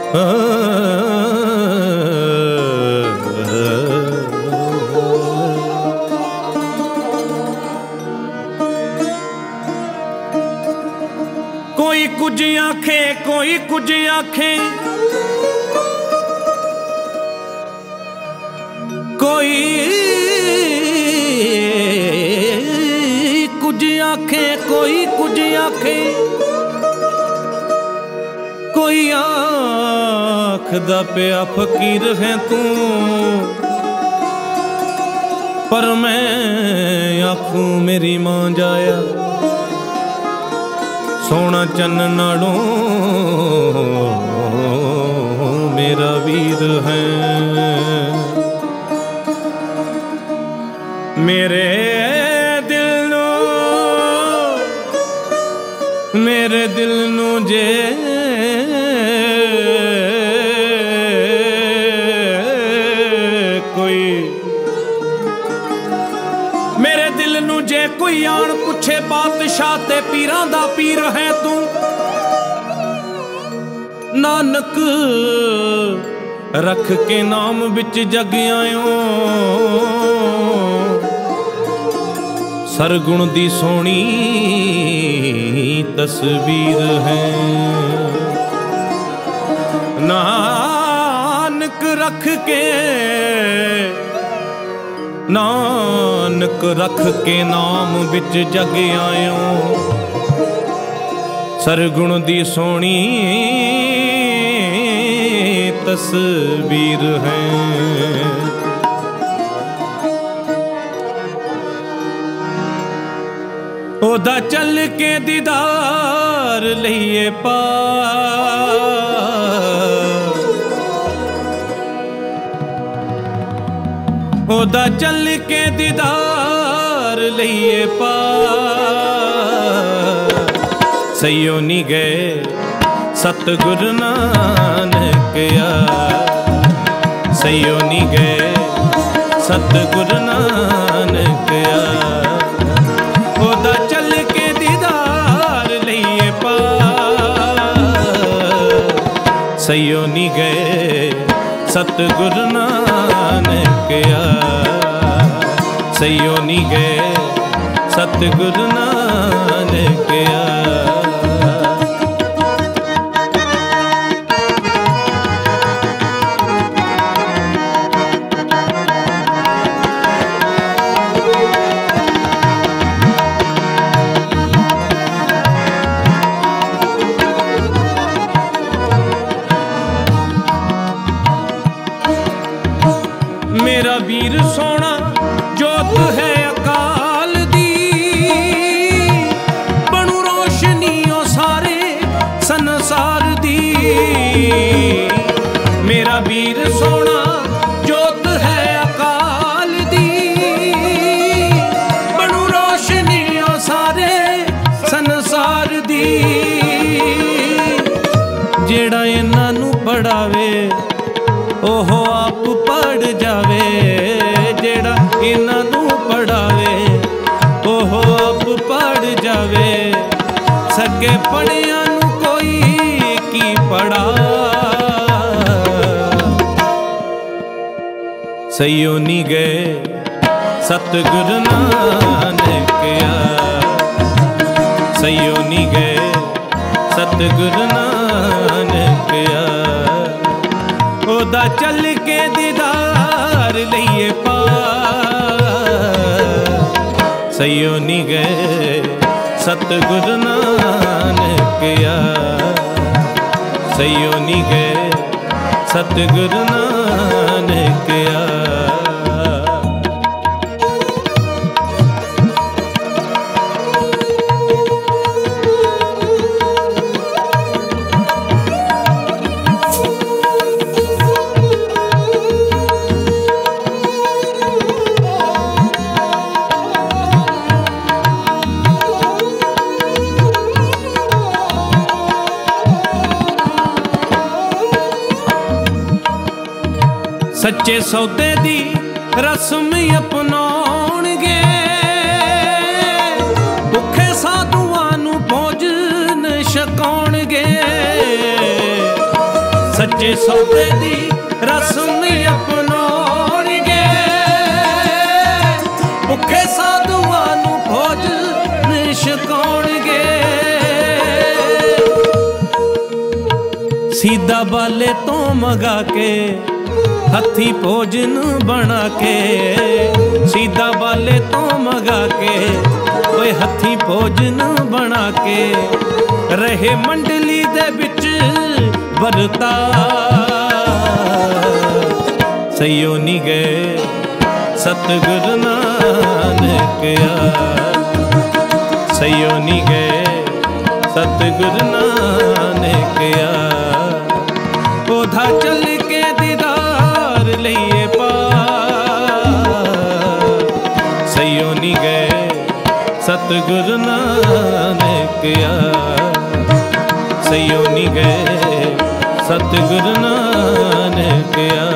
कोई कुछ आखे, कोई कुछ आखे, कोई कुछ आखे, कोई कुछ आखे, कोई आखदा पिया फकीर है तू, पर मैं आखूं मेरी मां जाया सोना चन्न नालों मेरा वीर है। मेरे दिल नू जे कोई, मेरे दिल नू जे कोई आन पुछे बादशाह ते पीरां दा पीर है तू, नानक रख के नाम बिच जग आयो, सरगुण दी सोनी तस्वीर है। नानक रख के, नानक रख के नाम बिच जग आयो, सरगुण दी सोनी तस्वीर है। ओदा चल के दीदार लईए पार, ओदा चल के दीदार लईए पार, सैयो नी गए सतगुरु नानक यार, सैयो नी गए सतगुरु नानक यार, ओदा चल के दीदार लईए पार, सैयो नी गए सतगुरु नानक यार, सैयो नी गए सतगुरु नानक यार। मेरा वीर सोना जोत है अकाल दी, बनू रोशनियों सारे संसार दी। मेरा वीर सोना जोत है अकाल दी, बनू रोशनियों सारे संसार दी। जेड़ा इन्हां नू पढ़ावे ओहो आप पढ़ जावे, जेड़ा इन्हां नू पढ़ावे ओहो आप पढ़ जावे, सगे पढ़िया नू कोई की पढ़ा। सैयो नी गए सतगुरु नानक यार, सैयो नी गए सतगुरु नानक यार, ओदा चल के दीदार लईए पार, सैयो नी गए सतगुरु नानक यार, सैयो नी गए सतगुरु नानक यार। सच्चे सौदे दी रस्म अपनाउणगे, भुखे साधुआं नूं भोजन छकाउणगे। सच्चे सौदे दी रस्म अपनाउणगे भुखे साधुआं नूं भोजन छकाउणगे सीधा बाले तो मंगा के हथी भोजन बना के सीधा बाले तो मंगा के ओए हथी भोजन बना के रहे मंडली दे विच बरता सईओ नी गए सतगुरु नानक सईओ नी गए सतगुरु नानक ओधा चल के दीदार लइए पा सईओ नी गए सतगुरु नानक सईओ नी गए सतगुरु नानक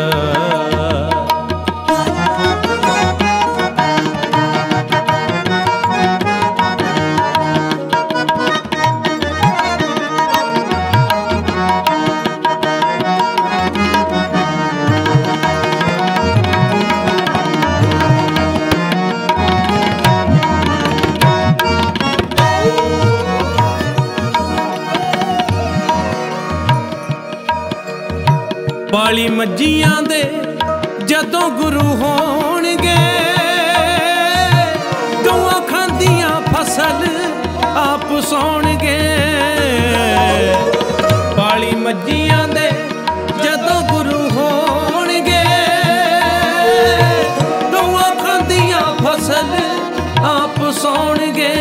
पाली मज्जियां दे जदों गुरु होणगे गौआं खांदियां फसल आप सौणगे पाली मज्जियां दे जदों गुरु होणगे गौआं खांदियां फसल आप सौणगे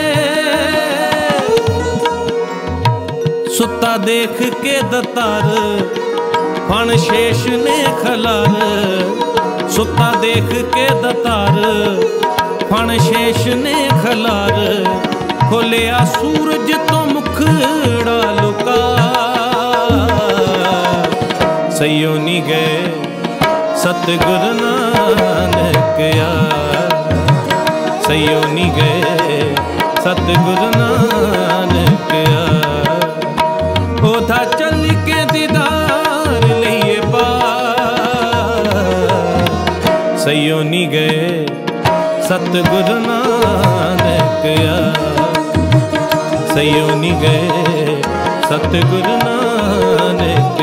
सुत्ता देख के दतार फण शेष ने खलार सुता देख के दतार फण शेष ने खलार खोलिया सूरज तो मुखड़ा लुका सईओ नी गए सतगुरु नानक सईओ नी गए सतगुरु नानक ओधा चल के दीदार लइए पा सईओ नी गए सतगुरु नानक सईओ नी गए सतगुरु नानक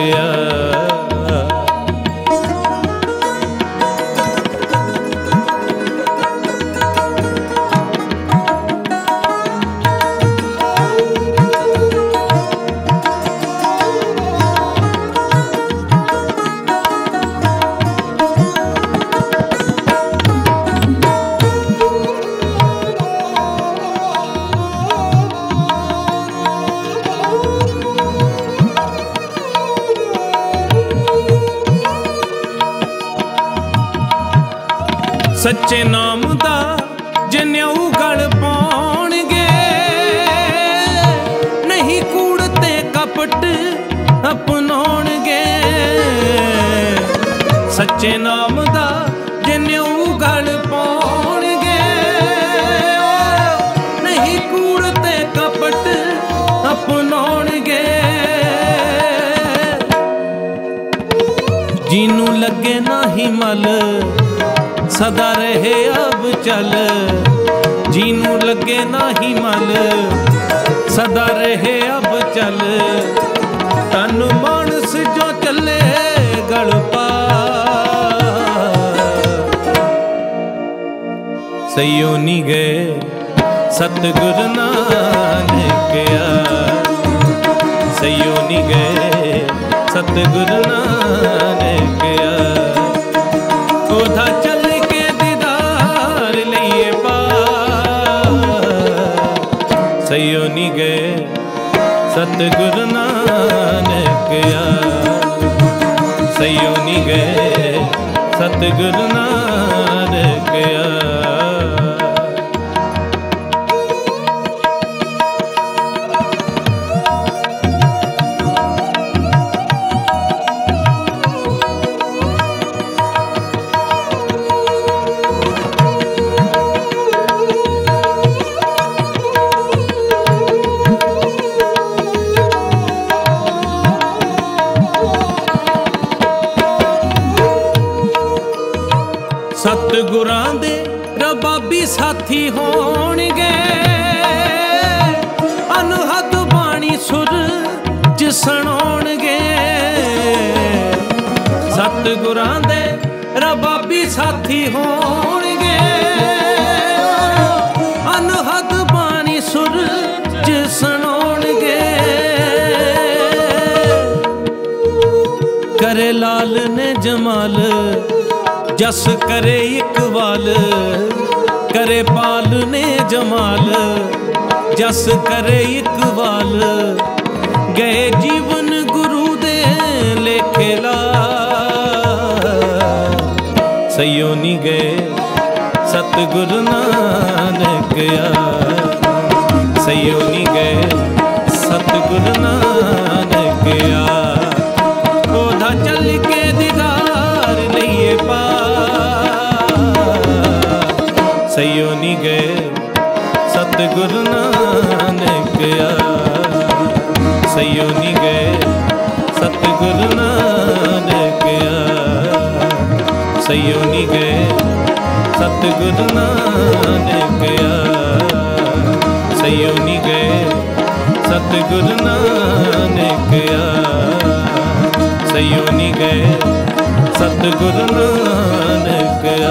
सच्चे नाम दा जनेऊ गल पाउणगे नहीं कूड़ ते कपट अपनाउणगे सच्चे नाम दा जनेऊ गल पाउणगे नहीं कूड़ ते कपट अपनाउणगे जिनू लगे नाही मल सदा रहे अब चल जीनू लगे नाही मल सदा रहे अब चल तन मानस जो चले गल पा सईओ नी गए सतगुरु नानक सईओ नी गए सतगुरु नानक ओधा चल सईओ नी गए सतगुरु नानक सईओ नी गए सतगुरु नानक सतगुरां दे रबाबी साथी होणगे, अनहद बाणी सुर च सुणाउणगे। सतगुरां दे रबाबी साथी होणगे, अनहद बाणी सुर च सुणाउणगे। करे लाल ने जमाल जस करे इकबाल, करे पाल ने जमाल जस करे इकबाल। गए जीवन गुरु दे लेखे ला, सयो नी गए सतगुरु नानक आ, सयो नी गए सतगुरु नानक आ। ओधा चल के दीदार लइए पा, सयो नी गए सतगुरु नानक आ, सयो नी गए सतगुरु नानक आ, सयो नी गए सतगुरु नानक आ, सयो नी गए सतगुरु नानक आ, सयो नी गए सतगुरु नानक आ।